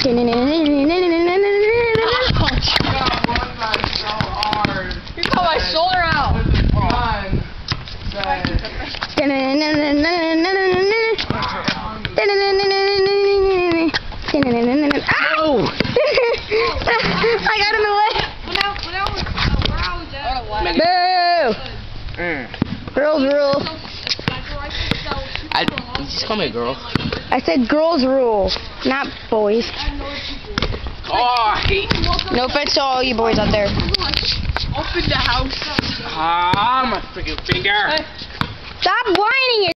You got my shoulder out. Ow! I got in the way. Boo! Girls rule. Just call me a girl. I said girls rule, not boys. Oh, I hate. No offense to all you boys out there. Open the house. Ah, my freaking finger. Stop whining.